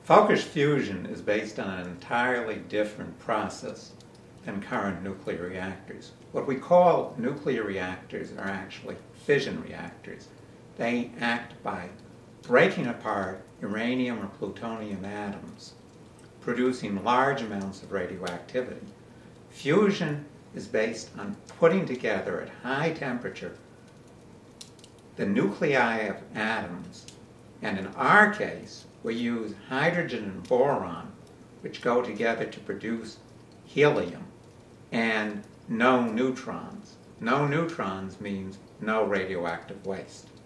Focused fusion is based on an entirely different process than current nuclear reactors. What we call nuclear reactors are actually fission reactors. They act by breaking apart uranium or plutonium atoms, producing large amounts of radioactivity. Fusion is based on putting together at high temperature the nuclei of atoms, and in our case, we use hydrogen and boron, which go together to produce helium, and no neutrons. No neutrons means no radioactive waste.